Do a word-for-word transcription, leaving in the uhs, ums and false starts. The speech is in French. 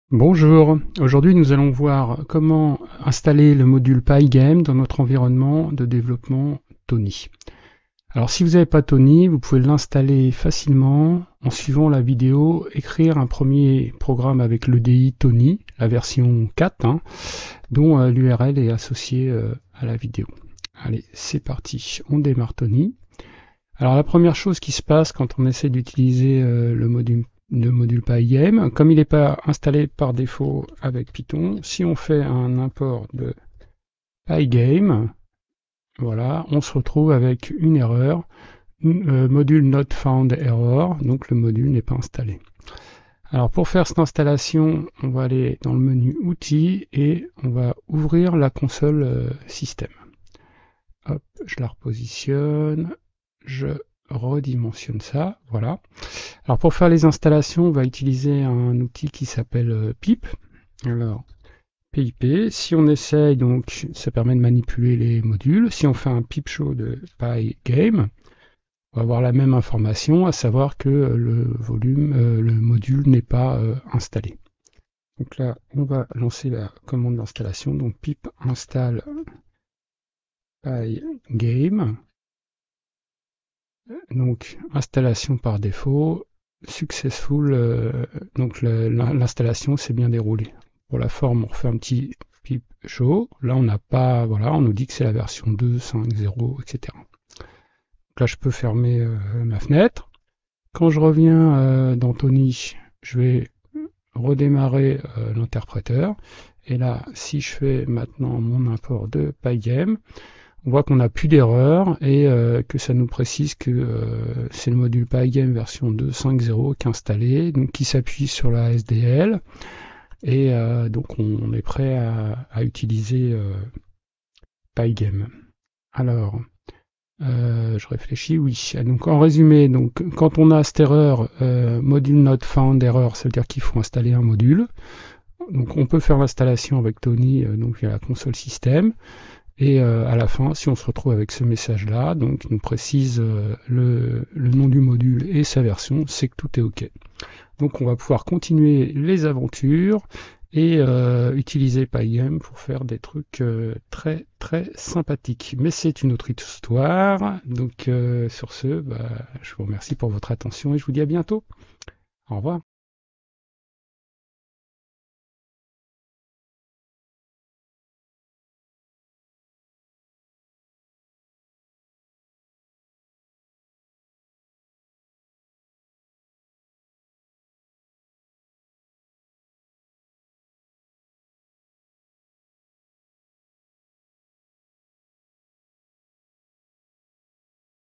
Bonjour, aujourd'hui nous allons voir comment installer le module Pygame dans notre environnement de développement Tony. Alors si vous n'avez pas Tony, vous pouvez l'installer facilement en suivant la vidéo, écrire un premier programme avec l'E D I Tony, la version quatre, hein, dont euh, l'U R L est associée euh, à la vidéo. Allez, c'est parti, on démarre Tony. Alors la première chose qui se passe quand on essaie d'utiliser euh, le module le module Pygame, comme il n'est pas installé par défaut avec Python, si on fait un import de Pygame, voilà, on se retrouve avec une erreur, euh, module not found error, donc le module n'est pas installé. Alors pour faire cette installation, on va aller dans le menu Outils et on va ouvrir la console euh, Système. Hop, je la repositionne, je redimensionne ça, voilà. Alors pour faire les installations, on va utiliser un outil qui s'appelle euh, pip. Alors pip, si on essaye, donc ça permet de manipuler les modules. Si on fait un pip show de Pygame, on va avoir la même information, à savoir que le volume, euh, le module n'est pas euh, installé. Donc là, on va lancer la commande d'installation. Donc pip install Pygame. Donc installation par défaut, successful, euh, donc l'installation s'est bien déroulée. Pour la forme, on refait un petit pip show. Là, on n'a pas, voilà, on nous dit que c'est la version deux, cinq, zéro, et cetera. Donc là, je peux fermer euh, ma fenêtre. Quand je reviens euh, dans Tony, je vais redémarrer euh, l'interpréteur. Et là, si je fais maintenant mon import de Pygame, on voit qu'on n'a plus d'erreur et euh, que ça nous précise que euh, c'est le module Pygame version deux point cinq zéro qui est installé, donc qui s'appuie sur la S D L. Et euh, donc on, on est prêt à, à utiliser euh, Pygame. Alors, euh, je réfléchis, oui. Donc en résumé, donc quand on a cette erreur, euh, module not found error, ça veut dire qu'il faut installer un module. Donc on peut faire l'installation avec Tony, euh, donc via la console système. Et euh, à la fin, si on se retrouve avec ce message-là, donc il nous précise euh, le, le nom du module et sa version, c'est que tout est OK. Donc on va pouvoir continuer les aventures et euh, utiliser Pygame pour faire des trucs euh, très très sympathiques. Mais c'est une autre histoire. Donc euh, sur ce, bah, je vous remercie pour votre attention et je vous dis à bientôt. Au revoir.